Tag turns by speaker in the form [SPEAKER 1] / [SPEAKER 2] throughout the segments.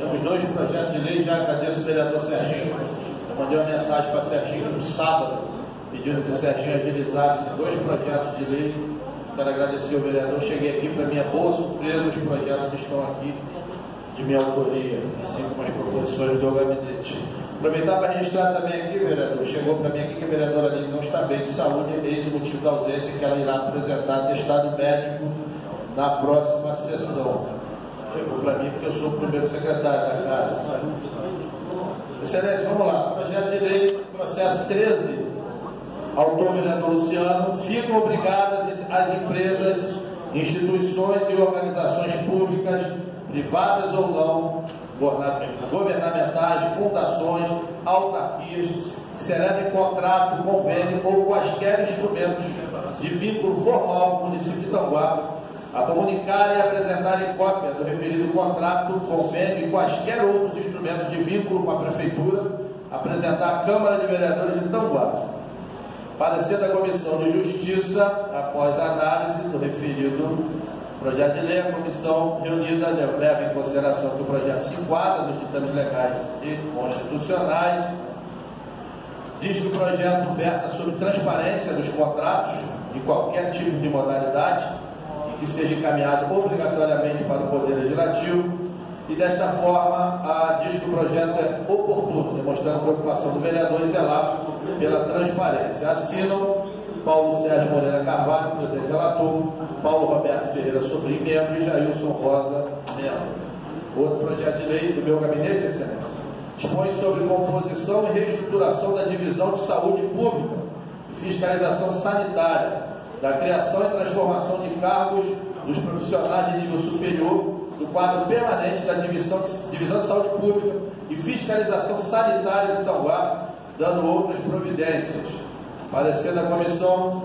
[SPEAKER 1] Temos dois projetos de lei, já agradeço o vereador Serginho. Eu mandei uma mensagem para o Serginho no sábado, pedindo que o Serginho agilizasse dois projetos de lei. Quero agradecer o vereador. Cheguei aqui, para minha boa surpresa, os projetos estão aqui de minha autoria, assim como as proposições do gabinete. Aproveitar para registrar também aqui, vereador, chegou para mim aqui que a vereadora Aline não está bem de saúde, eis o motivo da ausência, que ela irá apresentar atestado médico na próxima sessão. Chegou para mim porque eu sou o primeiro secretário da casa. Excelência, vamos lá. Projeto de lei, processo 13. Autor vereador Luciano. Ficam obrigadas as empresas, instituições e organizações públicas, privadas ou não, governamentais, fundações, autarquias, que celebrem contrato, convênio ou quaisquer instrumentos de vínculo formal com o município de Itanguá, a comunicar e apresentarem cópia do referido contrato, convênio e quaisquer outros instrumentos de vínculo com a Prefeitura, apresentar à Câmara de Vereadores de Itanguá. Parecer da Comissão de Justiça, após a análise do referido projeto de lei, a comissão reunida leva em consideração que o projeto se enquadra nos ditames legais e constitucionais, diz que o projeto versa sobre transparência dos contratos de qualquer tipo de modalidade e que seja encaminhado obrigatoriamente para o Poder Legislativo, e desta forma diz que o projeto é oportuno, demonstrando a preocupação do vereador em zelar pela transparência. Assinam Paulo Sérgio Moreira Carvalho, presidente relator, Paulo Roberto Ferreira Sobrinho, membro, e Jailson Rosa, membro. Outro projeto de lei do meu gabinete, excelência, dispõe sobre composição e reestruturação da divisão de saúde pública e fiscalização sanitária, da criação e transformação de cargos dos profissionais de nível superior, do quadro permanente da divisão de saúde pública e fiscalização sanitária de Itanguá, dando outras providências. Parecer da comissão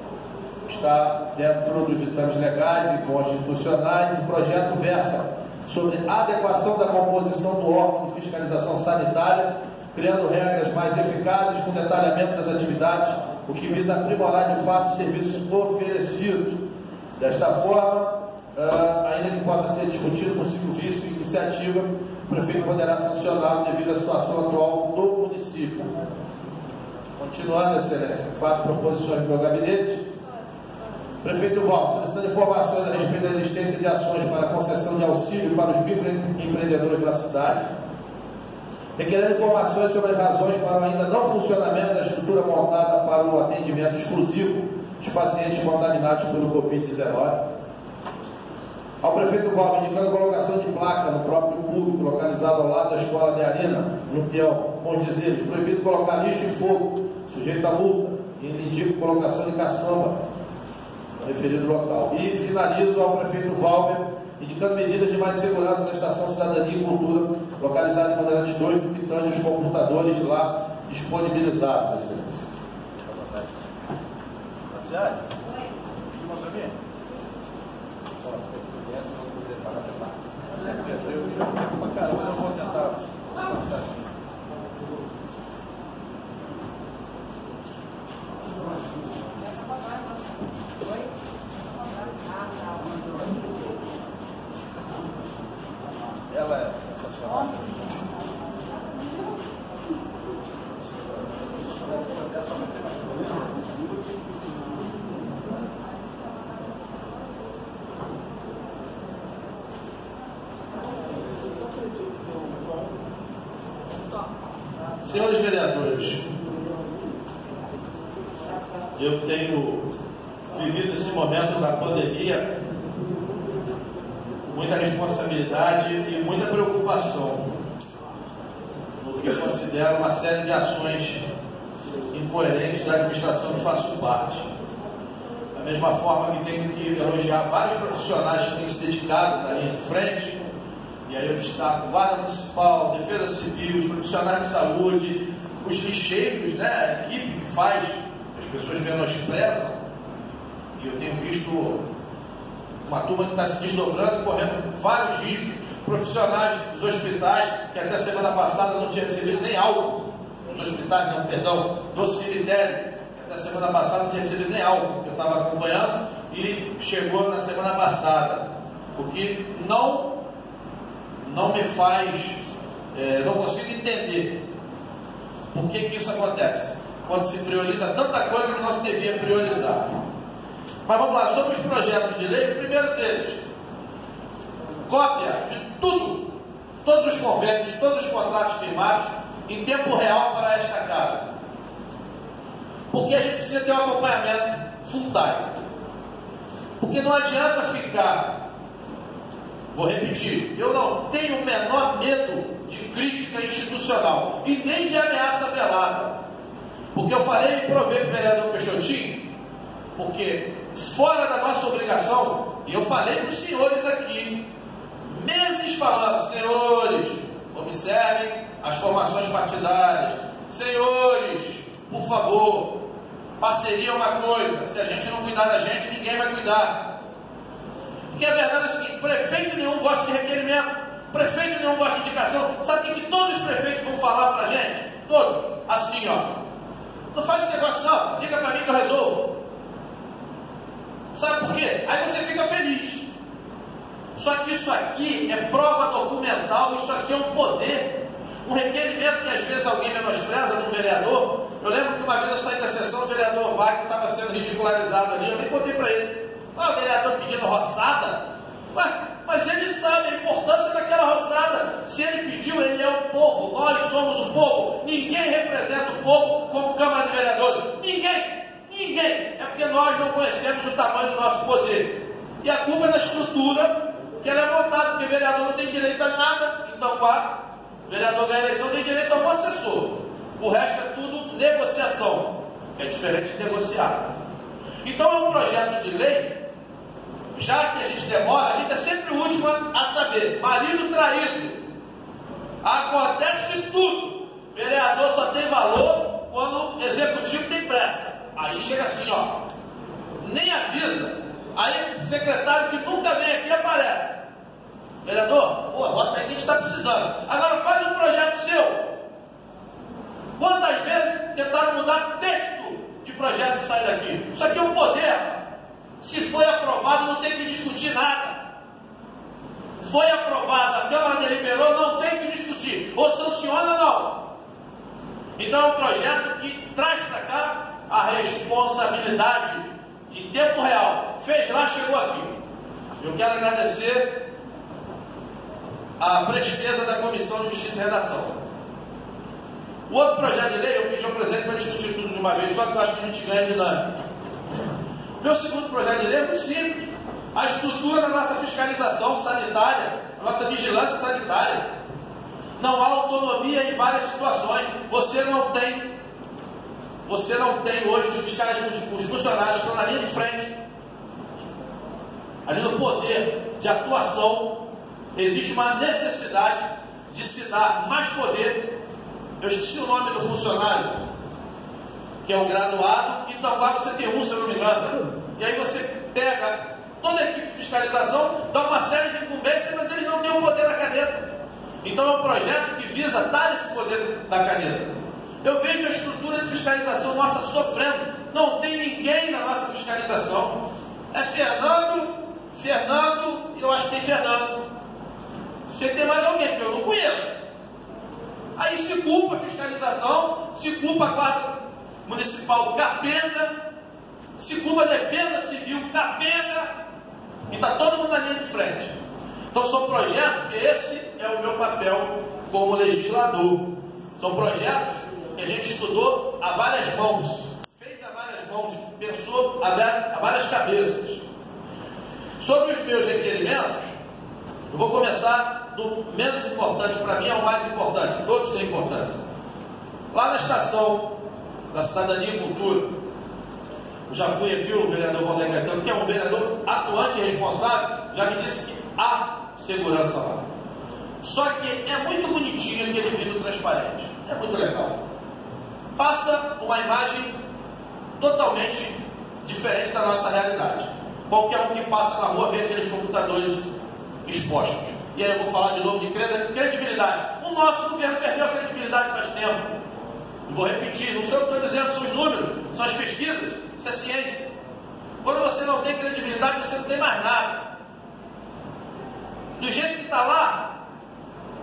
[SPEAKER 1] está dentro dos ditames legais e constitucionais. O projeto versa sobre a adequação da composição do órgão de fiscalização sanitária, criando regras mais eficazes com detalhamento das atividades, o que visa aprimorar de fato os serviços oferecidos. Desta forma, ainda que possa ser discutido possível vício e iniciativa, o prefeito poderá sancioná-lo devido à situação atual do município. Continuando, excelência, 4 proposições do meu gabinete. Prefeito Valdo, solicitando informações a respeito da existência de ações para concessão de auxílio para os microempreendedores da cidade, requerendo informações sobre as razões para o ainda não funcionamento da estrutura montada para o atendimento exclusivo dos pacientes contaminados pelo Covid-19. Ao prefeito Valdo, indicando a colocação de placa no próprio público localizado ao lado da escola de Arena, no peão, com os dizeres: proibido colocar lixo e fogo, sujeito a multa, e indico colocação de caçamba no referido local. E finalizo ao prefeito Valber, indicando medidas de mais segurança na Estação Cidadania e Cultura, localizada em Bandeirantes 2, no que tange os computadores lá disponibilizados, excelência.
[SPEAKER 2] Ela é sensacional.
[SPEAKER 1] Senhores vereadores, eu tenho vivido esse momento da pandemia com muita responsabilidade e muita preocupação no que considero uma série de ações incoerentes da administração que faço parte. Da mesma forma que tenho que elogiar vários profissionais que têm se dedicado na linha de frente, e aí eu destaco Guarda Municipal, Defesa Civil, os profissionais de saúde, os lixeiros, né, a equipe que faz, as pessoas menosprezam, e eu tenho visto uma turma que está se desdobrando, correndo vários riscos, profissionais dos hospitais, que até semana passada não tinha recebido nem álcool, dos hospitais, não, perdão, do cemitério, que até semana passada não tinha recebido nem álcool, que eu estava acompanhando, e chegou na semana passada, o que não não me faz, não consigo entender por que isso acontece, quando se prioriza tanta coisa que não se devia priorizar. Mas vamos lá, sobre os projetos de lei, o primeiro deles, cópia de tudo, todos os convênios, todos os contratos firmados, em tempo real para esta casa. Porque a gente precisa ter um acompanhamento full time. Porque não adianta ficar, vou repetir, eu não tenho o menor medo de crítica institucional e nem de ameaça velada. Porque eu falei e provei para o vereador Peixotinho, porque fora da nossa obrigação, e eu falei para os senhores aqui, meses falando, senhores, observem as formações partidárias, senhores, por favor, parceria é uma coisa, se a gente não cuidar da gente, ninguém vai cuidar. Porque a verdade é o seguinte, prefeito nenhum gosta de requerimento, prefeito nenhum gosta de indicação. Sabe o que todos os prefeitos vão falar para a gente? Todos, assim, ó, não faz esse negócio não, liga para mim que eu resolvo. Sabe por quê? Aí você fica feliz. Só que isso aqui é prova documental, isso aqui é um poder, um requerimento que às vezes alguém menospreza no vereador. Eu lembro que uma vez eu saí da sessão, o vereador Wagner estava sendo ridicularizado ali, eu nem contei para ele. Ah, o vereador pedindo roçada? Mas ele sabe a importância daquela roçada. Se ele pediu, ele é o povo, nós somos o povo. Ninguém representa o povo como Câmara de Vereadores. Ninguém. É porque nós não conhecemos o tamanho do nosso poder. E a culpa é da estrutura que ela é montada, porque o vereador não tem direito a nada. Então, o vereador da eleição tem direito a um assessor. O resto é tudo negociação, que é diferente de negociar. Então é um projeto de lei, já que a gente demora, a gente é sempre o último a saber. Marido traído. Acontece tudo. Vereador só tem valor quando o executivo tem pressa. Aí chega assim, ó, nem avisa. Aí o secretário que nunca vem aqui aparece. Vereador, bota aí que a gente está precisando. Agora faz um projeto seu. Quantas vezes tentaram mudar texto de projeto que sai daqui? Isso aqui é um poder. Se foi aprovado, não tem que discutir nada. Foi aprovado, a Câmara deliberou, não tem que discutir. Ou sanciona, não. Então é um projeto que traz para cá a responsabilidade de tempo real. Fez lá, chegou aqui. Eu quero agradecer a presteza da Comissão de Justiça e Redação. O outro projeto de lei, eu pedi ao presidente para discutir tudo de uma vez, só que eu acho que a gente ganha dinâmica. Meu segundo projeto de lei é muito simples. A estrutura da nossa fiscalização sanitária, a nossa vigilância sanitária. Não há autonomia em várias situações. Você não tem hoje os fiscais, os funcionários estão na linha de frente. Ali no poder de atuação, existe uma necessidade de se dar mais poder. Eu esqueci o nome do funcionário, que é o graduado, então agora você tem um, se eu não me engano. E aí você pega toda a equipe de fiscalização, dá uma série de incumbências, mas eles não têm o poder da caneta. Então é um projeto que visa dar esse poder da caneta. Eu vejo a estrutura de fiscalização nossa sofrendo. Não tem ninguém na nossa fiscalização. É Fernando, e eu acho que tem Fernando. Você tem mais alguém, porque eu não conheço. Aí se culpa a fiscalização, se culpa a Guarda Municipal capenga, se culpa a Defesa Civil capenga, e está todo mundo na linha de frente. Então são projetos que esse é o meu papel como legislador. São projetos que a gente estudou a várias mãos, fez a várias mãos, pensou a várias cabeças. Sobre os meus requerimentos, eu vou começar do menos importante para mim ao mais importante, todos têm importância. Lá na estação da Cidadania e Cultura, eu já fui aqui, o vereador Valdir Caetano, que é um vereador atuante e responsável, já me disse que há segurança lá. Só que é muito bonitinho aquele vidro transparente, é muito legal. Passa uma imagem totalmente diferente da nossa realidade. Qualquer um que passa na rua vê aqueles computadores expostos. E aí eu vou falar de novo de credibilidade. O nosso governo perdeu a credibilidade faz tempo. Eu vou repetir, não sou eu que estou dizendo, são os números, são as pesquisas, isso é ciência. Quando você não tem credibilidade, você não tem mais nada. Do jeito que está lá,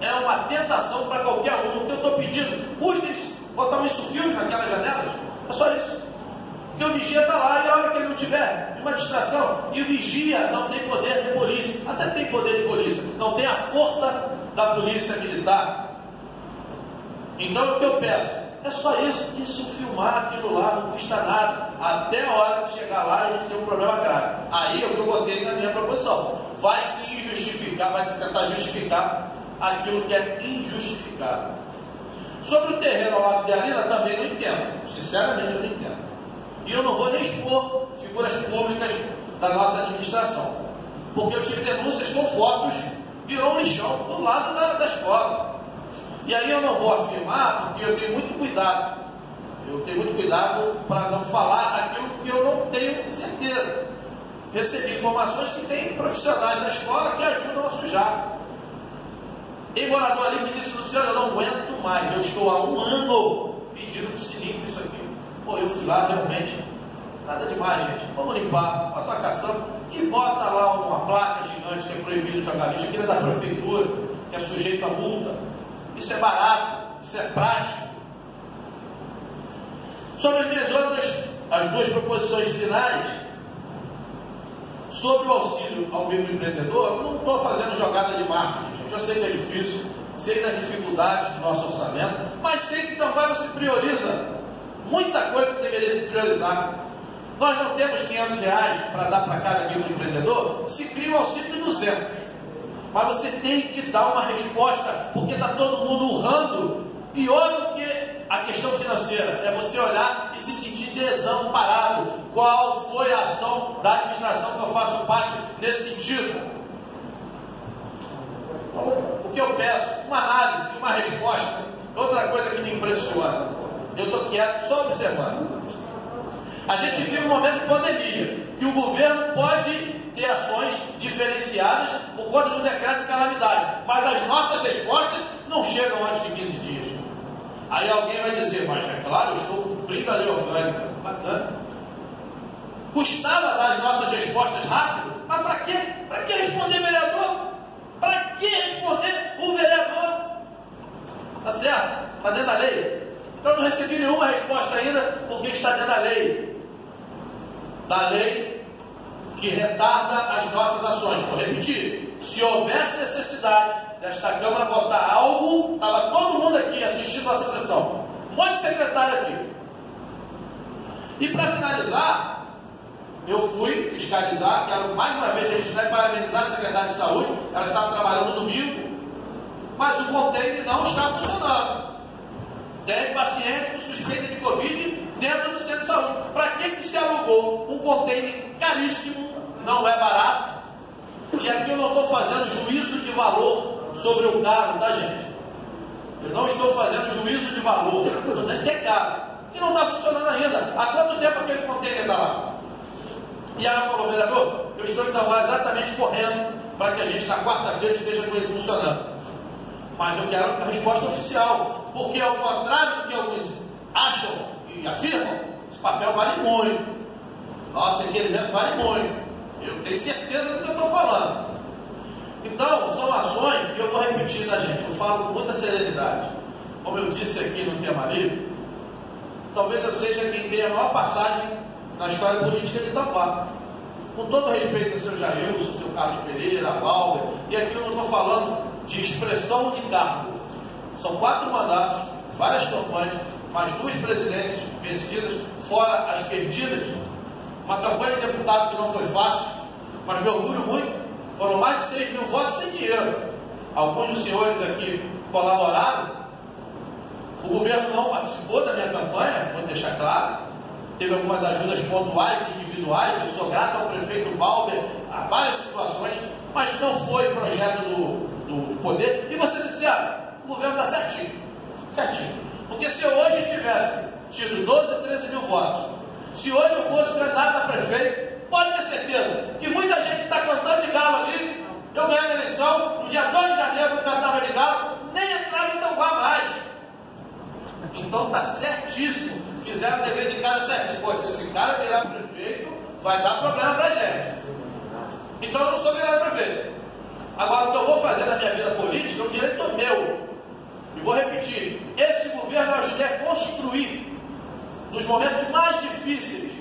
[SPEAKER 1] é uma tentação para qualquer um. O que eu estou pedindo, custa isso, botar um isso-filme naquelas janelas, é só isso. Porque o vigia está lá e a hora que ele não tiver uma distração, e o vigia não tem poder de polícia, até tem poder de polícia, não tem a força da polícia militar. Então o que eu peço? É só isso filmar aquilo lá, não custa nada, até a hora de chegar lá e a gente tem um problema grave. Aí é o que eu botei na minha proposição. Vai se injustificar, vai se tentar justificar aquilo que é injustificável. Sobre o terreno ao lado de Arina, também não entendo. Sinceramente, eu não entendo. E eu não vou nem expor figuras públicas da nossa administração. Porque eu tive denúncias com fotos, virou um lixão do lado da escola. E aí eu não vou afirmar, porque eu tenho muito cuidado. Eu tenho muito cuidado para não falar aquilo que eu não tenho certeza. Recebi informações que tem profissionais da escola que ajudam a sujar. Tem morador ali que disse: Luciano, eu não aguento mais, eu estou há 1 ano pedindo que se limpe isso aqui. Pô, eu fui lá, realmente, nada demais, gente. Vamos limpar, bota a caçamba e bota lá uma placa gigante que é proibido jogar lixo, aquilo é da prefeitura, que é sujeito a multa. Isso é barato, isso é prático. Sobre as 2 proposições finais, sobre o auxílio ao microempreendedor, eu não estou fazendo jogada de marketing, gente. Eu sei que é difícil, sei das dificuldades do nosso orçamento, mas sei que também não se prioriza muita coisa que deveria se priorizar. Nós não temos R$500 para dar para cada microempreendedor, se cria o auxílio de 200. Mas você tem que dar uma resposta, porque está todo mundo urrando. Pior do que a questão financeira é você olhar e se sentir desamparado. Qual foi a ação da administração que eu faço parte nesse sentido? Então, o que eu peço? Uma análise, uma resposta. Outra coisa que me impressiona, eu estou quieto só observando. A gente vive um momento de pandemia, que o governo pode ter ações diferenciadas por conta do decreto de calamidade, mas as nossas respostas não chegam antes de 15 dias. Aí alguém vai dizer: mas é claro, eu estou cumprindo a lei orgânica. Bacana. Custava dar as nossas respostas rápido? Mas para quê? Para que responder vereador? Para que responder o vereador? Tá certo? Está dentro da lei. Então eu não recebi nenhuma resposta ainda, porque está dentro da lei. Da lei que retarda as nossas ações. Vou repetir: se houvesse necessidade desta Câmara votar algo, estava todo mundo aqui assistindo a nossa sessão. Um monte de secretário aqui. E para finalizar, eu fui fiscalizar, quero mais uma vez registrar e parabenizar a secretária de saúde. Ela estava trabalhando no domingo, mas o container não está funcionando. Tem pacientes com suspeita de Covid dentro do centro de saúde. Para que se alugou um container caríssimo? Não é barato. E aqui eu não estou fazendo juízo de valor sobre o caro, tá, gente? Eu não estou fazendo juízo de valor. Estou dizendo que é caro. E não está funcionando ainda. Há quanto tempo aquele container está lá? E ela falou: vereador, eu estou então exatamente correndo para que a gente na quarta-feira esteja com ele funcionando. Mas eu quero a resposta oficial, porque ao contrário do que alguns acham e afirmam, esse papel vale muito. Nosso requerimento vale muito. Eu tenho certeza do que eu estou falando. Então, são ações que eu vou repetir, tá, gente? Eu falo com muita serenidade. Como eu disse aqui no tema livre, talvez eu seja quem tem a maior passagem na história política de Itaquá. Com todo respeito ao seu Jailson, ao seu Carlos Pereira, a Valber, e aqui eu não estou falando de expressão de cargo. São 4 mandatos, várias campanhas, mais 2 presidências vencidas, fora as perdidas. Uma campanha de deputado que não foi fácil, mas me orgulho muito. Foram mais de 6 mil votos sem dinheiro. Alguns dos senhores aqui colaboraram. O governo não participou da minha campanha, vou deixar claro. Teve algumas ajudas pontuais, individuais. Eu sou grato ao prefeito Valber, a várias situações, mas não foi projeto do poder. E vou ser sincero, o governo está certinho. Certinho. Porque se eu hoje tivesse tido 12, 13 mil votos, se hoje eu fosse candidato a prefeito, pode ter certeza que muita gente está cantando de galo ali. Eu ganhei a eleição, no dia 2 de janeiro eu cantava de galo, nem entrava em Itaquá mais. Então está certíssimo. Fizeram o dever de casa certinho. Pô, se esse cara virar prefeito, vai dar problema para a gente. Então eu não sou candidato a prefeito. Agora, o que eu vou fazer na minha vida política é um direito meu. E vou repetir, esse governo eu ajudei a construir nos momentos mais difíceis.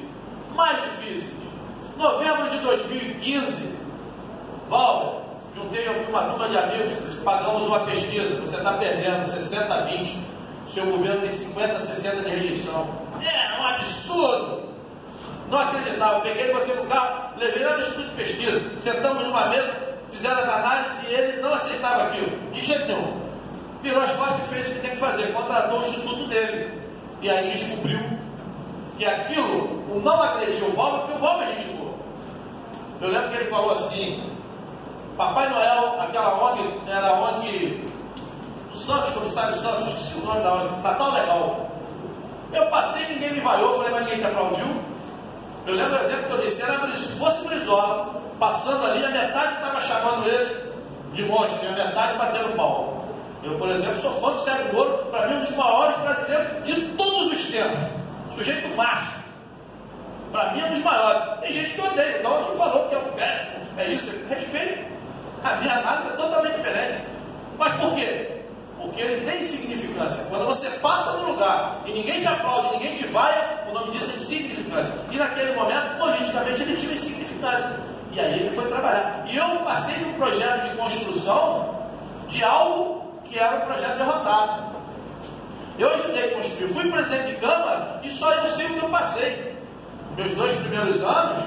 [SPEAKER 1] Novembro de 2015, Valber, juntei uma turma de amigos, pagamos uma pesquisa, você está perdendo 60-20, seu governo tem 50-60 de rejeição. É um absurdo! Não acreditava, eu peguei, botei no carro, levei lá no Instituto de Pesquisa, sentamos numa mesa, fizeram as análises e ele não aceitava aquilo, de jeito nenhum. Virou as costas e fez o que tem que fazer, contratou o instituto dele. E aí descobriu que aquilo, o não agredir o Valber, porque o Valber é gente boa. Eu lembro que ele falou assim, Papai Noel, aquela ONG, era a ONG do Santos, comissário Santos, esqueci o nome da ONG, Natal Legal. Eu passei, ninguém me vaiou, falei, mas ninguém te aplaudiu. Eu lembro o exemplo que eu disse, se fosse Brizola, passando ali, a metade estava chamando ele de monstro, e a metade batendo pau. Eu, por exemplo, sou fã do Sérgio Moro, para mim um dos maiores brasileiros de todos os tempos. Sujeito macho. Para mim é um dos maiores. Tem gente que odeia, não que falou que é um péssimo. É isso, respeito. A minha análise é totalmente diferente. Mas por quê? Porque ele tem significância. Quando você passa no lugar e ninguém te aplaude, ninguém te vaia, o nome disso é significância. E naquele momento, politicamente, ele tinha significância. E aí ele foi trabalhar. E eu passei num projeto de construção de algo que era um projeto derrotado. Eu ajudei a construir, fui presidente de Câmara e só eu sei o que eu passei. Meus 2 primeiros anos,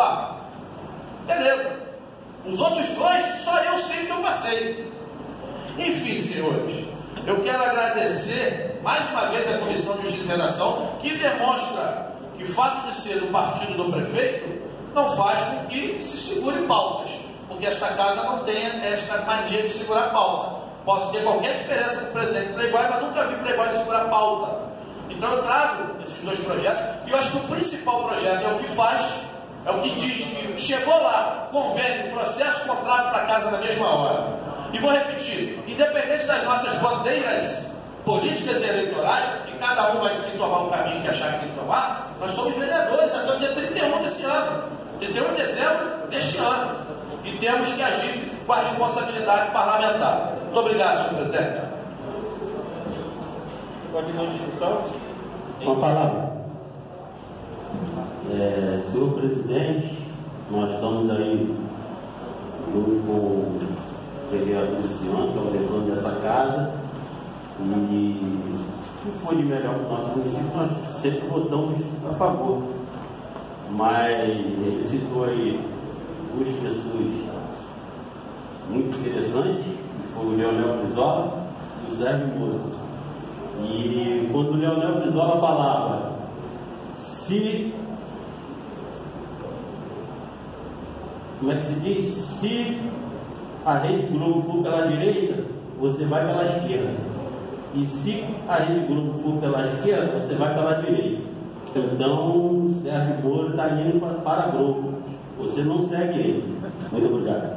[SPEAKER 1] beleza. Os outros 2, só eu sei o que eu passei. Enfim, senhores, eu quero agradecer mais uma vez a Comissão de Justiça e Redação, que demonstra que o fato de ser o partido do prefeito não faz com que se segure pautas, porque esta casa não tem esta mania de segurar pauta. Posso ter qualquer diferença com o presidente Playboy, mas nunca vi Playboy segurar pauta. Então eu trago esses 2 projetos, e eu acho que o principal projeto é o que faz, é o que diz que chegou lá, convênio, processo, contrato para casa na mesma hora. E vou repetir, independente das nossas bandeiras políticas e eleitorais, que cada um vai ter que tomar o caminho que achar que tem que tomar, nós somos vereadores até o dia 31 desse ano, 31 de dezembro deste ano, e temos que agir com a responsabilidade parlamentar. Muito obrigado, senhor presidente.
[SPEAKER 2] Continua a discussão.
[SPEAKER 3] Uma palavra. Senhor presidente, nós estamos aí junto com o vereador Luciano, que é o vereador dessa casa, e o que foi de melhor para o nosso município, nós sempre votamos a favor. Mas ele citou aí 2 pessoas muito interessantes, que foi o Leonel Brizola e o Sérgio Moro. E quando o Leonel Brizola falava, como é que se diz? Se a Rede Globo for pela direita, você vai pela esquerda. E se a Rede Globo for pela esquerda, você vai pela direita. Então, o Sérgio Moro está indo para a Globo. Você não segue ele. Muito obrigado.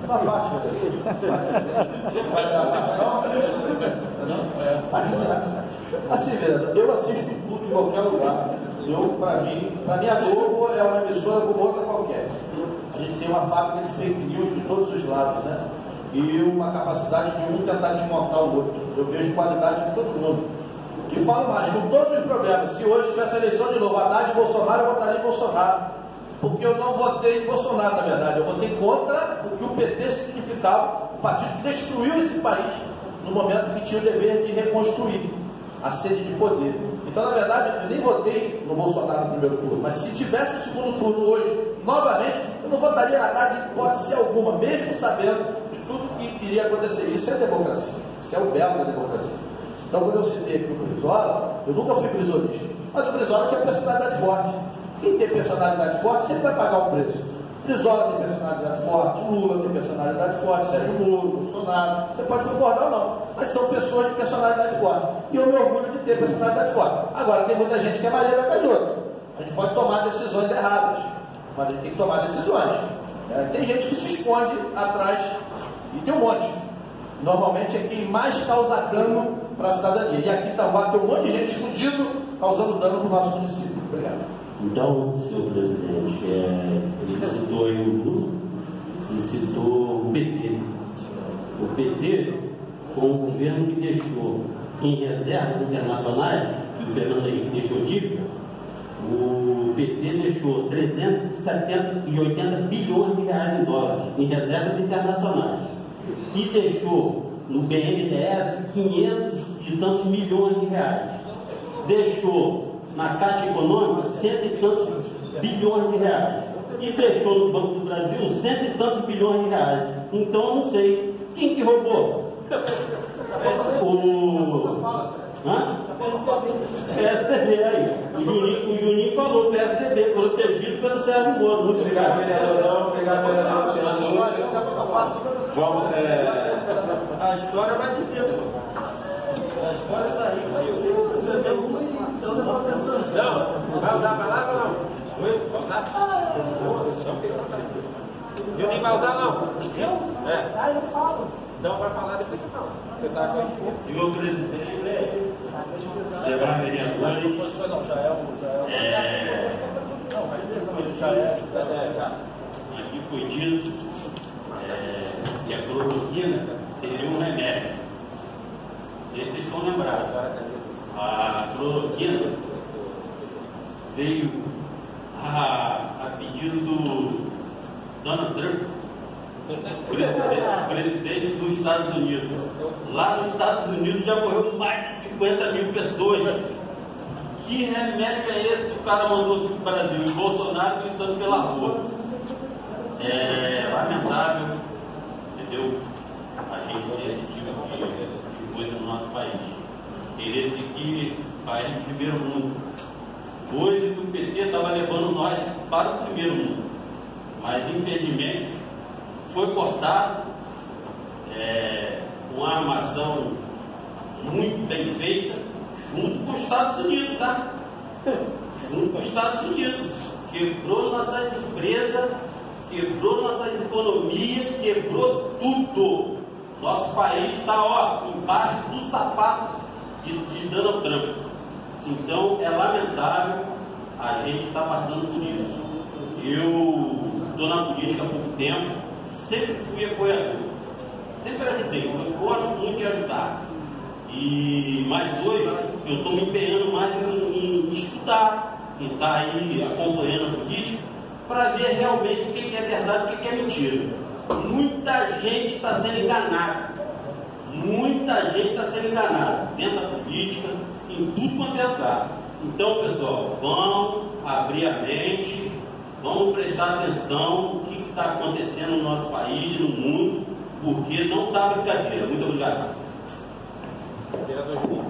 [SPEAKER 1] Assim, vereador, eu assisto tudo em qualquer lugar. Para mim, a Globo é uma emissora como outra qualquer. A gente tem uma fábrica de fake news de todos os lados, né? E uma capacidade de um tentar desmontar o outro. Eu vejo qualidade de todo mundo. E falo mais, com todos os problemas, se hoje tivesse a eleição de novo, Haddad e Bolsonaro, eu votaria em Bolsonaro. Porque eu não votei em Bolsonaro, na verdade. Eu votei contra o que o PT significava, o partido que destruiu esse país no momento que tinha o dever de reconstruir a sede de poder. Então, na verdade, eu nem votei no Bolsonaro no primeiro turno, mas se tivesse o segundo turno hoje, novamente, eu não votaria na Haddad em hipótese alguma, mesmo sabendo de tudo que iria acontecer. Isso é democracia, isso é o belo da democracia. Então, quando eu citei aqui o Brizola, eu nunca fui brizolista, mas o Brizola tinha personalidade forte. Quem tem personalidade forte sempre vai pagar o preço. Brizola tem personalidade forte, Lula tem personalidade forte, Sérgio Moro, Bolsonaro, você pode concordar ou não, mas são pessoas de personalidade forte. E eu me orgulho de ter personalidade forte. Agora, tem muita gente que é maneira com as outras. A gente pode tomar decisões erradas, mas a gente tem que tomar decisões. Tem gente que se esconde atrás, e tem um monte. Normalmente é quem mais causa dano para a cidadania. E aqui também tem um monte de gente escondido causando dano para o nosso município. Obrigado.
[SPEAKER 3] Então, senhor presidente, ele citou aí o Lula, se citou o PT. O PT foi um governo que deixou em reservas internacionais, que o Fernando Henrique deixou dívida. O PT deixou 380 bilhões de reais em dólares em reservas internacionais e deixou no BNDES 500 e tantos milhões de reais. Deixou na Caixa Econômica 100 e tantos bilhões de reais e deixou no Banco do Brasil 100 e tantos bilhões de reais. Então eu não sei quem que roubou. PSDB aí. O Juninho falou, PSDB, protegido pelo Sérgio Moro. Muito obrigado, vereador. Obrigado, vereador.
[SPEAKER 1] Vamos, a história vai dizer. A história está aí. Não, vai usar a palavra ou não? Oi? Vai usar? Eu nem vai usar, não. Eu? É. Ah, eu falo. Então, para falar, depois você fala. Você está com a esposa.
[SPEAKER 3] Senhor presidente, levar vereadores.
[SPEAKER 1] Não, já é. Não, mas já é.
[SPEAKER 3] Aqui foi dito que a cloroquina seria um remédio. Vocês estão lembrados. A cloroquina veio a pedido do Donald Trump, presidente dos Estados Unidos. Lá nos Estados Unidos já morreu mais de 50 mil pessoas. Que remédio é esse que o cara mandou aqui para o Brasil? E Bolsonaro gritando pela rua. É lamentável, entendeu? A gente ter esse tipo de coisa no nosso país. Querer seguir país de primeiro mundo. Hoje o PT estava levando nós para o primeiro mundo. Mas infelizmente foi cortado uma armação muito bem feita junto com os Estados Unidos, tá? Junto com os Estados Unidos. Quebrou nossas empresas, quebrou nossas economias, quebrou tudo. Nosso país está embaixo do sapato de Donald Trump. Então é lamentável a gente estar passando por isso. Eu estou na política há pouco tempo, sempre fui apoiador, sempre ajudei, eu gosto muito de ajudar. Mas hoje eu estou me empenhando mais em estudar, em estar aí acompanhando a política, para ver realmente o que é verdade e o que é mentira. Muita gente está sendo enganada. Muita gente está sendo enganada dentro da política, em tudo quanto é lugar. Então, pessoal, vamos abrir a mente, vamos prestar atenção no que está acontecendo no nosso país e no mundo, porque não está brincadeira. Muito obrigado.
[SPEAKER 1] Vereador Juninho.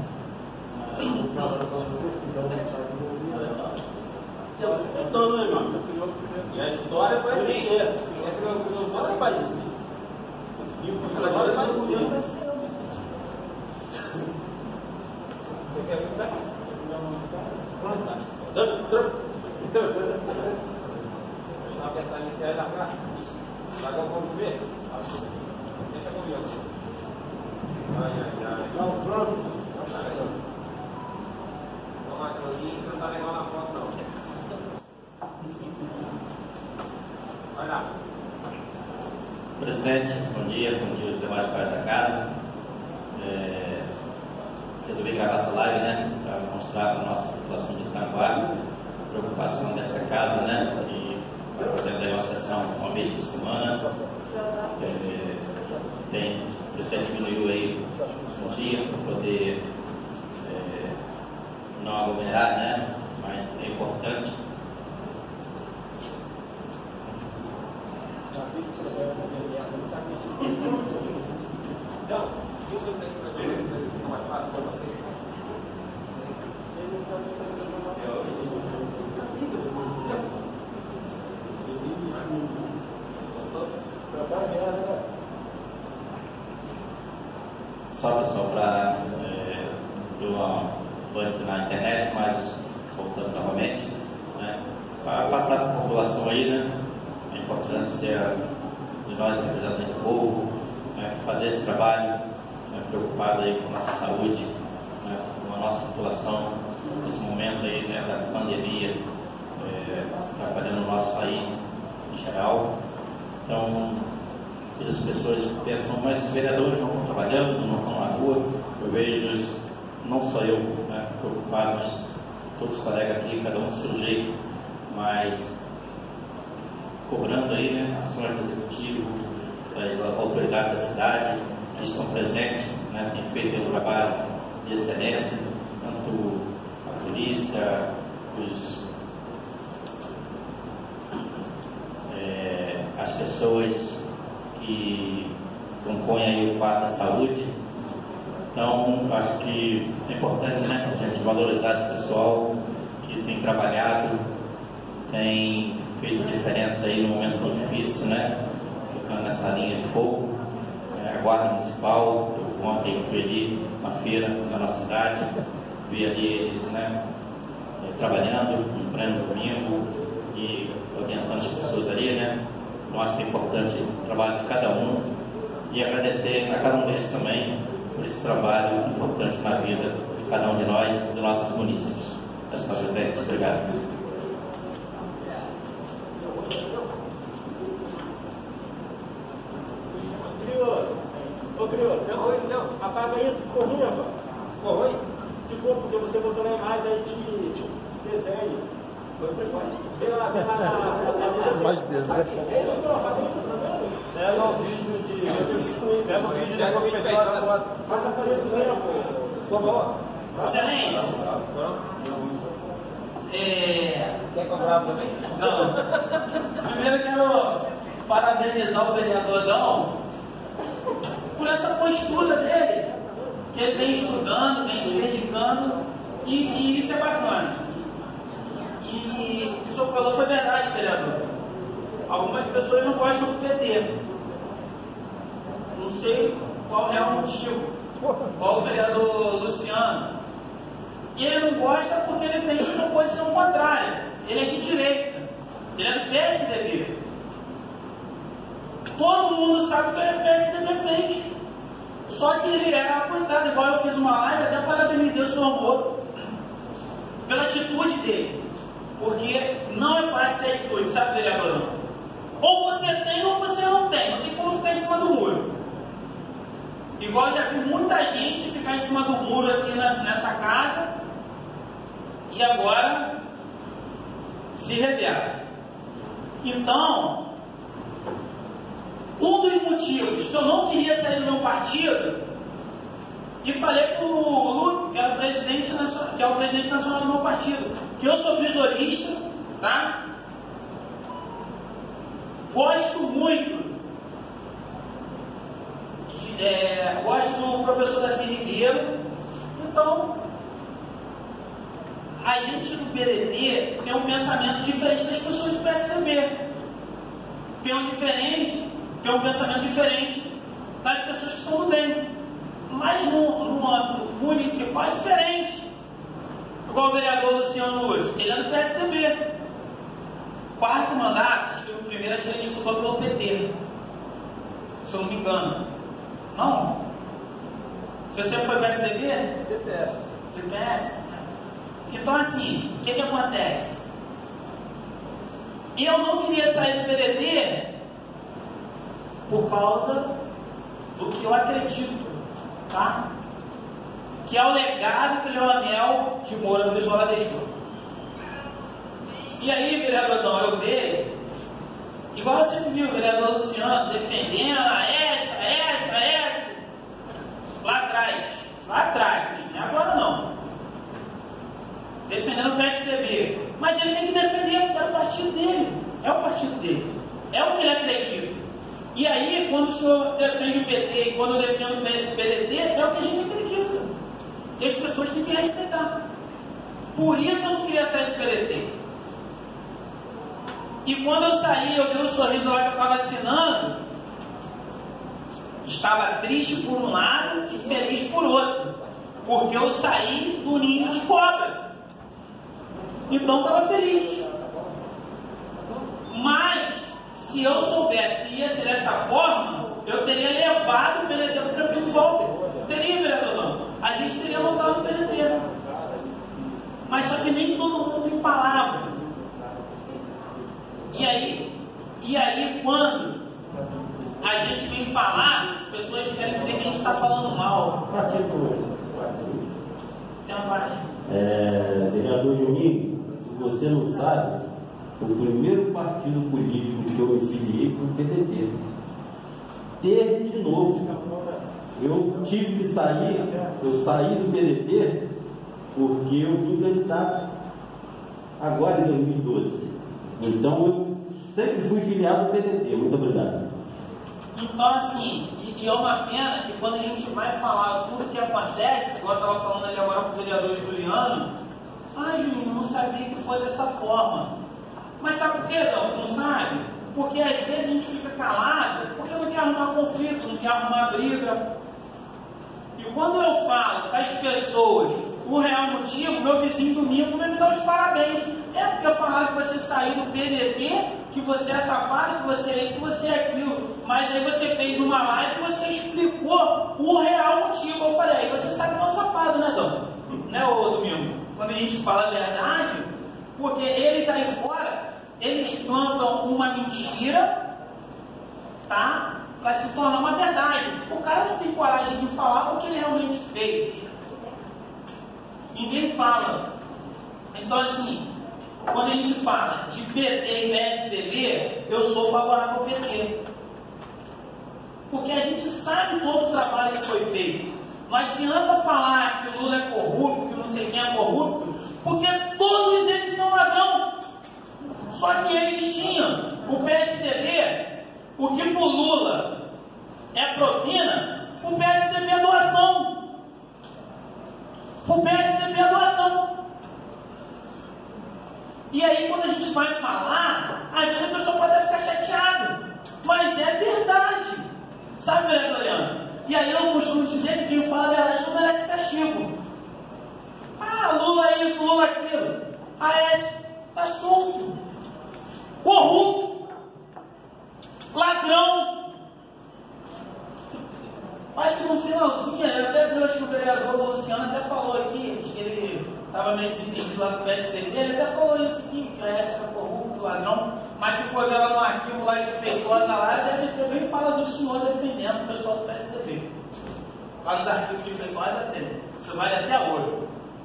[SPEAKER 3] Então, né, irmão? E a história vai dizer. A história vai dizer. A história vai dizer.
[SPEAKER 1] Você quer ficar? Vamos apertar iniciar da cá. Vai dar como ver? Deixa comigo. Ai. Não, pronto. Vamos lá, você não está legal na foto, não. Vai lá.
[SPEAKER 2] Presidente, bom dia os demais pais da casa. Resolvi gravar essa live, né, para mostrar para a nossa população de Itanguá a preocupação dessa casa, né, e fazer uma sessão uma vez por semana. O presidente diminuiu aí um dia para poder não aglomerar, né, mas é importante.
[SPEAKER 1] Então, não é fácil para você.
[SPEAKER 2] Só pessoal, para eu na internet, mas voltando novamente, né, para passar para a população aí, né, a importância de nós representantes do povo, né, fazer esse trabalho, né, preocupado aí com a nossa saúde, né, com a nossa população nesse momento aí, né, da pandemia, trabalhando no nosso país em geral. Então, as pessoas pensam, mas os vereadores não estão trabalhando, não estão na rua. Eu vejo isso, não só eu, né, preocupado, mas todos os colegas aqui, cada um do seu jeito, mas cobrando aí, né, ação do executivo, das autoridades da cidade, que estão presentes, né, têm feito um trabalho de excelência, tanto a polícia, as pessoas que compõem aí o quadro da saúde. Então, acho que é importante, né, a gente valorizar esse pessoal que tem trabalhado, tem feito diferença aí no momento tão difícil, né, ficando nessa linha de fogo. A Guarda Municipal, ontem fui ali na feira na nossa cidade, vi ali eles, né, trabalhando no pleno domingo e orientando as pessoas ali, né. Eu acho que é importante o trabalho de cada um e agradecer a cada um deles também por esse trabalho importante na vida de cada um de nós, dos nossos munícipes. Senhor presidente, obrigado.
[SPEAKER 4] Não, apaga aí, ficou ruim, rapaz. Ficou ruim? Ficou porque você botou na imagem aí de desenho.
[SPEAKER 5] Mais desenho.
[SPEAKER 4] Pega o vídeo de. Pega o vídeo da confeitória da foto. Vai pra fazer isso mesmo, pô. Ficou bom?
[SPEAKER 6] Excelência.
[SPEAKER 4] Quer comprar também?
[SPEAKER 6] Não. Primeiro quero parabenizar o vereador Dão por essa postura dele, que ele vem estudando, vem se dedicando, e isso é bacana. E o que o senhor falou foi verdade, vereador. Algumas pessoas não gostam do PT. Não sei qual o real motivo. Qual o vereador Luciano. E ele não gosta porque ele tem uma posição contrária. Ele é de direita. Ele é do PSDB. Todo mundo sabe que o PSDB fez. Só que ele era coitado, igual eu fiz uma live, até parabenizei o senhor Moro pela atitude dele. Porque não é fácil ter atitude, sabe, vereador? Ou você tem ou você não tem. Não tem como ficar em cima do muro. Igual eu já vi muita gente ficar em cima do muro aqui nessa casa e agora se revela. Então, um dos motivos que eu não queria sair do meu partido, e falei para o Lula, que é o presidente nacional do meu partido, que eu sou prisorista, tá? Gosto muito, gosto do professor Daci Ribeiro. Então, a gente do PDT tem um pensamento diferente das pessoas do PSDB. Tem um pensamento diferente das pessoas que são do DEM. Mas no âmbito municipal é diferente. Igual o vereador Luciano Luz, ele é do PSDB. Quarto mandato, acho que o primeiro ele disputou pelo PT. Se eu não me engano. Não? Se você foi PSDB?
[SPEAKER 4] DPS.
[SPEAKER 6] DPS? Então assim, o que acontece? Eu não queria sair do PDT por causa do que eu acredito, tá? Que é o legado que o Leonel de Moura Brizola deixou. E aí, vereador Dão, eu vejo, igual você viu o vereador Luciano defendendo essa, lá atrás, não é agora não, defendendo o PSDB, mas ele tem que defender porque é o partido dele, é o que ele acredita. E aí, quando o senhor defende o PT e quando eu defendo o PDT, é o que a gente acredita. E as pessoas têm que respeitar. Por isso eu não queria sair do PDT. E quando eu saí, eu dei um sorriso lá que eu estava assinando. Estava triste por um lado e feliz por outro. Porque eu saí do ninho de cobra. Então estava feliz. Mas, se eu soubesse que ia ser dessa forma, eu teria levado o PDT para o prefeito Walter. Teria, vereador Dão. A gente teria montado o PDT. Mas só que nem todo mundo tem palavra. E aí quando
[SPEAKER 3] Vereador Juninho, se você não sabe, o primeiro partido político que eu me filiei foi o PDT. De novo, eu tive que sair, eu saí do PDT porque eu vim candidato agora em 2012. Então eu sempre fui filiado ao PDT. Muito obrigado.
[SPEAKER 6] Então, assim, e é uma pena que quando a gente vai falar tudo que acontece, igual eu estava falando ali agora com o vereador Juliano, Julinho, não sabia que foi dessa forma. Mas sabe por quê, não sabe? Porque às vezes a gente fica calado porque não quer arrumar conflito, não quer arrumar briga. E quando eu falo para as pessoas o real motivo, meu vizinho domingo vai me dar os parabéns. É porque falaram que você saiu do PDT, que você é safado, que você é isso, que você é aquilo. Mas aí você fez uma live e você explicou o real motivo. Eu falei, aí você sabe que é um safado, né, Dom? Né, ô Domingo? Quando a gente fala a verdade, porque eles aí fora, eles plantam uma mentira, tá? Para se tornar uma verdade. O cara não tem coragem de falar o que ele realmente fez. Ninguém fala. Então, assim, quando a gente fala de PT e PSDB, eu sou favorável ao PT. Porque a gente sabe todo o trabalho que foi feito. Não adianta falar que o Lula é corrupto, que não sei quem é corrupto, porque todos eles são ladrão. Só que eles tinham o PSDB, o que pro Lula é propina, o PSDB é doação. O PSDB é doação. E aí quando a gente vai falar, às vezes a pessoa pode até ficar chateado, mas é verdade. Sabe, vereador Leandro? E aí eu costumo dizer que quem fala a verdade não merece castigo. Lula isso, Lula aquilo. Está solto. Corrupto. Ladrão. Acho que no finalzinho, acho que o vereador Luciano até falou aqui, acho que ele estava meio desentendido lá com o PSDB, ele até falou isso aqui, que a S era corrupto, ladrão, mas se for ver lá no arquivo lá de Feitosa lá, deve ter bem fala do senhor defendendo o pessoal do PSDB. Lá nos arquivos de Feitosa tem. Isso vale até hoje.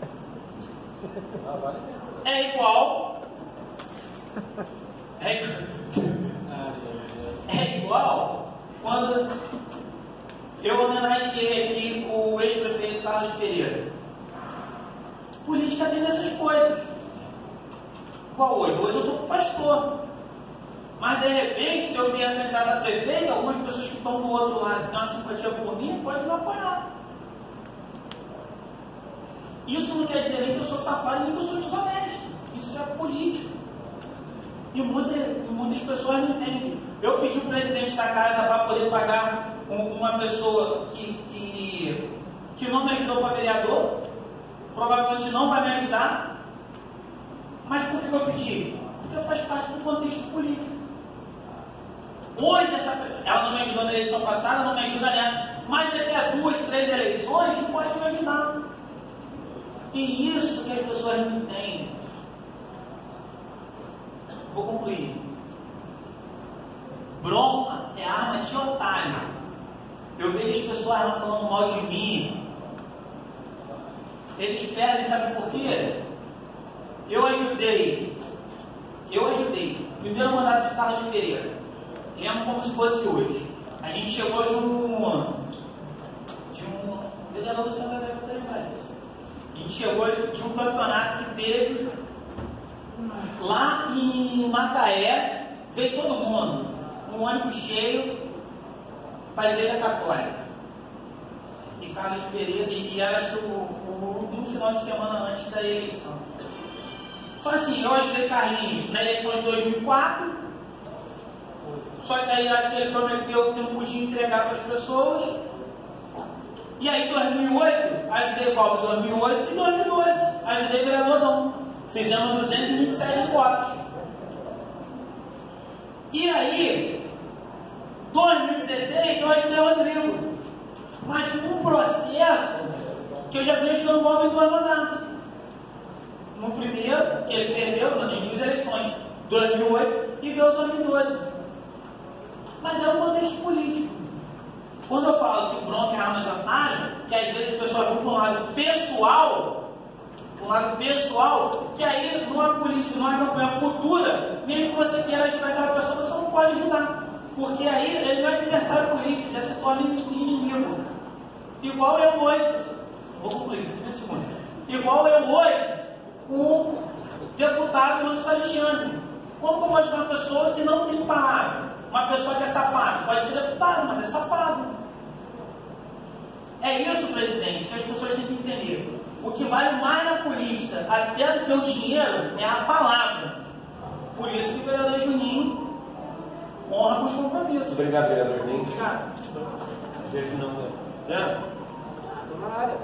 [SPEAKER 6] É igual. É igual quando eu homenageei aqui o ex-prefeito Carlos Pereira. Política tem dessas coisas. Igual hoje. Hoje eu estou com pastor. Mas de repente, se eu vier candidato a prefeito, algumas pessoas que estão do outro lado, que têm uma simpatia por mim, podem me apoiar. Isso não quer dizer nem que eu sou safado, nem que eu sou desonesto. Isso é político. E muitas pessoas não entendem. Eu pedi o presidente da casa para poder pagar uma pessoa que não me ajudou para vereador, provavelmente não vai me ajudar. Mas por que eu pedi? Porque faz parte do contexto político. Hoje, ela não me ajudou na eleição passada, não me ajuda nessa. Mas daqui a 2, 3 eleições, não pode me ajudar. E isso que as pessoas não entendem. Vou concluir. Bronca é arma de otário. Eu vejo as pessoas lá falando mal de mim. Eles perdem, sabe por quê? Eu ajudei. Primeiro mandato de Carlos Pereira. Lembro como se fosse hoje. A gente chegou de um vereador do Santa deve ter isso. A gente chegou de um campeonato que teve lá em Macaé, veio todo mundo, um ônibus cheio para a Igreja Católica. E Carlos Pereira, e acho que um final de semana antes da eleição. Só assim, eu ajudei Carlinhos na eleição de 2004, só que aí acho que ele prometeu que não podia entregar para as pessoas. E aí, em 2008, ajudei Valdo em 2008 e 2012, ajudei o vereador Dom. Fizemos 227 votos. E aí, 2016, eu ajudei o Rodrigo. Mas num processo que eu já vi ajudando o Valdo em 2 mandatos. No primeiro, que ele perdeu em 2 eleições, 2008 e deu 2012. Mas é um contexto político. Quando eu falo que o bronca é arma de otário, que às vezes as pessoas vão para um lado pessoal, um lado pessoal, que aí numa política, numa campanha futura, mesmo que você queira ajudar aquela pessoa, você não pode ajudar. Porque aí ele não é adversário político, já se torna inimigo. Igual eu hoje, vou concluir, igual eu hoje com o deputado Antônio Alexandre. Como que eu vou ajudar uma pessoa que não tem palavra? Uma pessoa que é safada? Pode ser deputado, mas é safado. É isso, presidente, que as pessoas têm que entender. O que vale mais na política, até do que o dinheiro, é a palavra. Por isso que o vereador Juninho honra com os compromissos.
[SPEAKER 1] Obrigado, vereador Juninho.
[SPEAKER 6] Obrigado.
[SPEAKER 4] Estou na área.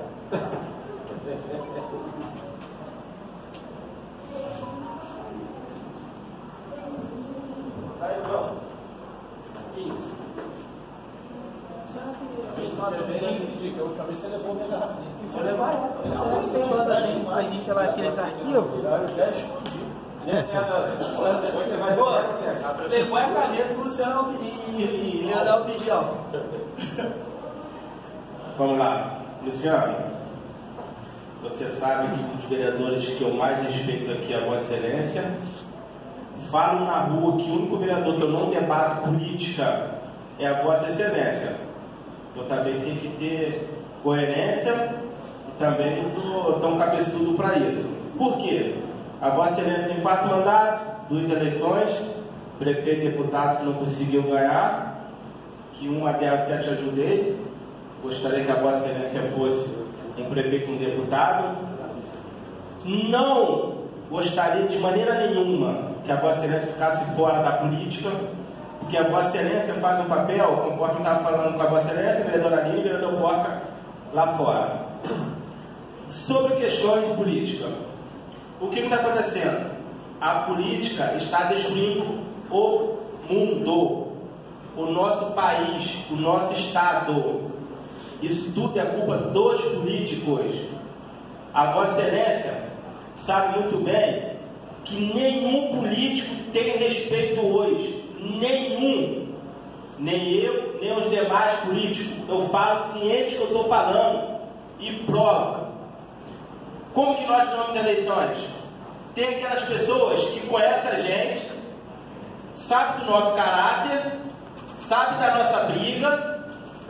[SPEAKER 1] A última vez você levou minha garrafinha.
[SPEAKER 4] Vou levar ela. Será que tem pra gente lá aqueles arquivos?
[SPEAKER 6] Levou a caneta do Luciano e Leandro Pedial.
[SPEAKER 7] Vamos lá, Luciano. Você sabe que um dos vereadores que eu mais respeito aqui é a Vossa Excelência. Falo na rua que o único vereador que eu não debato política é a Vossa Excelência. Eu também tenho que ter coerência e também não sou tão cabeçudo para isso. Por quê? A Vossa Excelência tem 4 mandatos, 2 eleições, prefeito e deputado que não conseguiu ganhar, que uma delas até te ajudei. Gostaria que a Vossa Excelência fosse um prefeito e um deputado. Não gostaria de maneira nenhuma que a Vossa Excelência ficasse fora da política, porque a Vossa Excelência faz um papel, conforme eu estava falando com a Vossa Excelência, vereador Aline e vereador Porca lá fora. Sobre questões de política, o que está acontecendo? A política está destruindo o mundo, o nosso país, o nosso estado. Isso tudo é culpa dos políticos. A Vossa Excelência sabe muito bem que nenhum político tem respeito hoje. Nenhum. Nem eu, nem os demais políticos. Eu falo ciente que eu estou falando e provo. Como que nós ganhamos eleições? Tem aquelas pessoas que conhecem a gente, sabem do nosso caráter, sabem da nossa briga,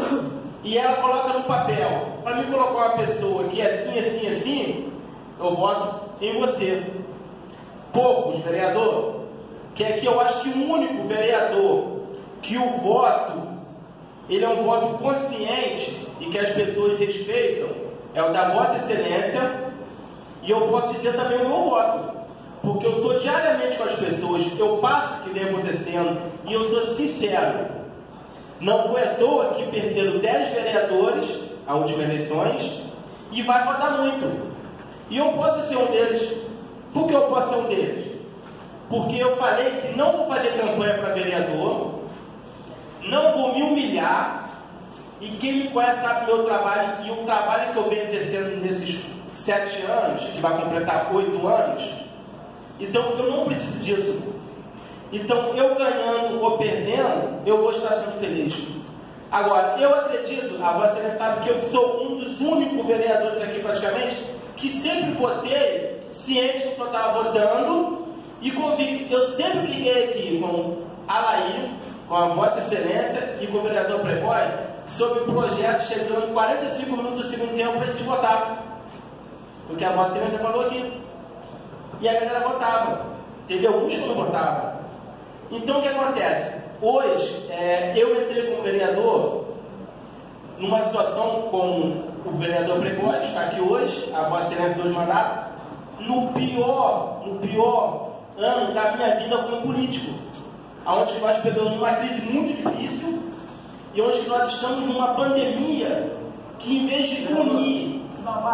[SPEAKER 7] e ela coloca no papel. Para mim colocar uma pessoa que é assim, assim, assim, eu voto em você. Poucos, vereador, que aqui eu acho que o único vereador que o voto, ele é um voto consciente e que as pessoas respeitam, é o da Vossa Excelência. E eu posso dizer também o meu voto, porque eu estou diariamente com as pessoas, eu passo o que vem acontecendo e eu sou sincero. Não foi à toa que perderam 10 vereadores as últimas eleições e vai votar muito. E eu posso ser um deles. Por que eu posso ser um deles? Porque eu falei que não vou fazer campanha para vereador, não vou me humilhar, e quem me conhece sabe do meu trabalho, e o trabalho que eu venho exercendo nesses 7 anos, que vai completar 8 anos, então eu não preciso disso. Então eu ganhando ou perdendo, eu vou estar sendo feliz. Agora, eu acredito, a Vossa Excelência sabe que eu sou um dos únicos vereadores aqui praticamente, que sempre votei ciente do que eu estava votando e convicto. Eu sempre briguei aqui com a Laís, com a Vossa Excelência e com o vereador Precoce sobre projetos chegando 45 minutos do segundo tempo para a gente votar. Porque a Vossa Excelência falou aqui. E a galera votava. Teve alguns que não votavam. Então o que acontece? Hoje, eu entrei como vereador numa situação com o vereador Precoce, que está aqui hoje, a Vossa Excelência 2 mandatos, no pior ano da minha vida como político, onde nós pegamos uma crise muito difícil e onde nós estamos numa pandemia que, em vez de unir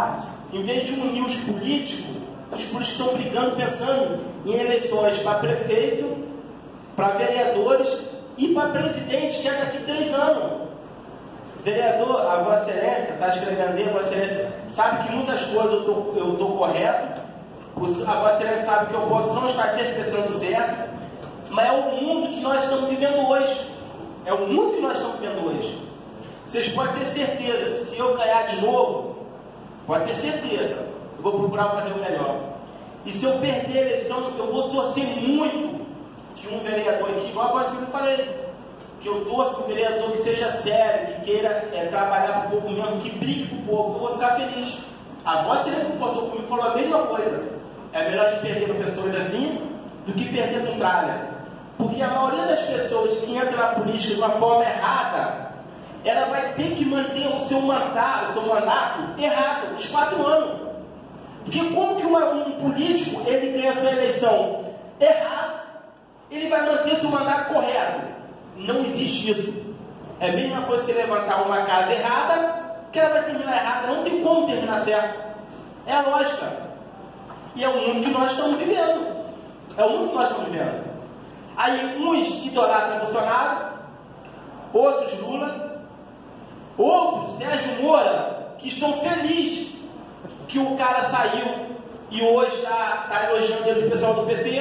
[SPEAKER 7] os políticos estão brigando, pensando em eleições para prefeito, para vereadores e para presidente, que é daqui 3 anos. Vereador, a Vossa Excelência está escrevendo ali, a Vossa Excelência sabe que muitas coisas eu estou correto, a Vossa Excelência sabe que eu posso não estar interpretando certo, mas é o mundo que nós estamos vivendo hoje. É o mundo que nós estamos vivendo hoje. Vocês podem ter certeza, se eu ganhar de novo, pode ter certeza, eu vou procurar fazer o melhor. E se eu perder a eleição, eu vou torcer muito que um vereador aqui, igual agora eu falei, que eu torço para um vereador que seja sério, que queira trabalhar para o povo mesmo, que brigue para o povo, eu vou ficar feliz. A Vossa Excelência concordou comigo, falou a mesma coisa. É melhor de perder para pessoas assim do que perder com tralha. Porque a maioria das pessoas que entram na política de uma forma errada, ela vai ter que manter o seu mandato errado, os 4 anos. Porque como que um político, ele ganha sua eleição errado, ele vai manter seu mandato correto? Não existe isso. É a mesma coisa que você levantar uma casa errada, que ela vai terminar errada, não tem como terminar certo. É a lógica. E é o mundo que nós estamos vivendo. É o mundo que nós estamos vivendo. Aí uns idolatram Bolsonaro, outros Lula, outros Sérgio Moro, que estão felizes que o cara saiu e hoje está elogiando ele, o pessoal do PT.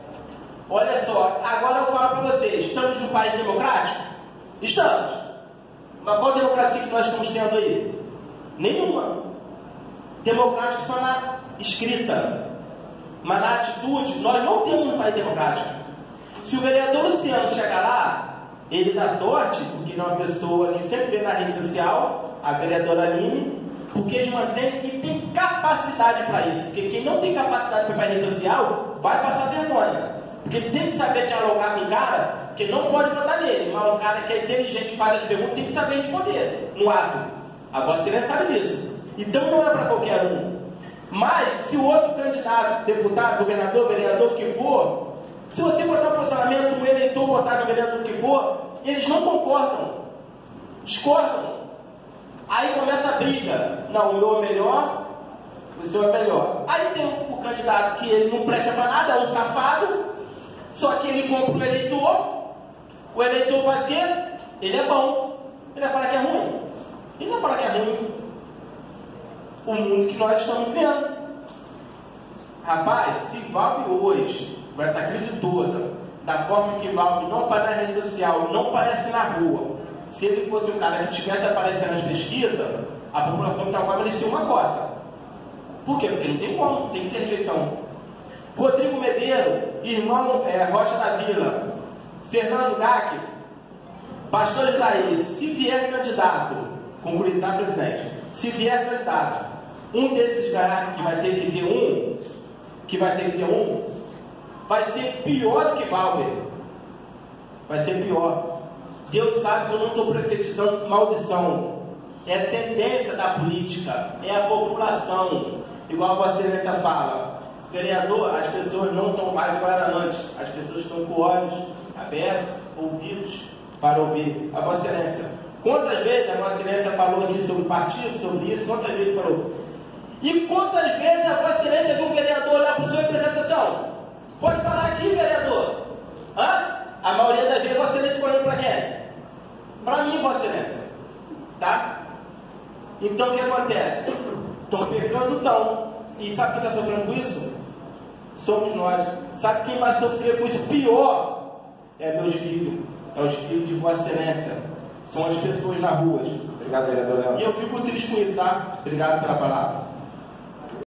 [SPEAKER 7] Olha só, agora eu falo para vocês, estamos num país democrático? Estamos. Mas qual democracia que nós estamos tendo aí? Nenhuma. Democrático só na escrita. Mas na atitude, nós não temos um país democrático. Se o vereador Luciano chegar lá, ele dá sorte, porque ele é uma pessoa que sempre vê na rede social, a vereadora Aline, porque eles mantêm e tem capacidade para isso. Porque quem não tem capacidade para ir para a rede social, vai passar vergonha. Porque ele tem que saber dialogar com o cara, que não pode votar nele, mas um cara que é inteligente, faz as perguntas, tem que saber responder no ato. A Vossa Excelência sabe disso. Então não é para qualquer um. Mas, se o outro candidato, deputado, governador, vereador, que for, se você botar um posicionamento, um eleitor botar no vereador que for, eles não concordam, discordam. Aí começa a briga. Não, o meu é melhor, o seu é melhor. Aí tem o candidato que ele não presta para nada, é um safado, só que ele compra o eleitor faz o quê? Ele é bom. Ele vai falar que é ruim. Ele vai falar que é ruim. O mundo que nós estamos vivendo. Rapaz, se Valve hoje, com essa crise toda, da forma que Valve não aparece na rede social, não aparece na rua, se ele fosse um cara que estivesse aparecendo nas pesquisas, a população de Itaguá merecia uma coça. Por quê? Porque não tem como, tem que ter rejeição. Rodrigo Medeiro, irmão Rocha da Vila, Fernando Gac, Pastor Isaí, se vier candidato, concluir, tá, presidente? Se vier candidato, um desses ganhar, que vai ter que ter um, vai ser pior do que Valber. Vai ser pior. Deus sabe que eu não estou profetizando maldição. É tendência da política, é a população. Igual a Vossa Excelência fala, vereador, as pessoas não estão mais igual era antes. As pessoas estão com olhos abertos, ouvidos para ouvir. A Vossa Excelência, quantas vezes a Vossa Excelência falou aqui sobre o partido, sobre isso, quantas vezes falou? E quantas vezes a Vossa Excelência viu o vereador olhar para o senhor e prestar atenção? Pode falar aqui, vereador. Hã? A maioria das vezes a Vossa Excelência escolheu para quem? Para mim, Vossa Excelência. Tá? Então o que acontece? Estão pecando, estão. E sabe quem está sofrendo com isso? Somos nós. Sabe quem vai sofrer com isso pior? É meus filhos. É os filhos de Vossa Excelência. São as pessoas na rua.
[SPEAKER 1] Obrigado, vereador.
[SPEAKER 7] E eu fico triste com isso, tá? Obrigado pela palavra.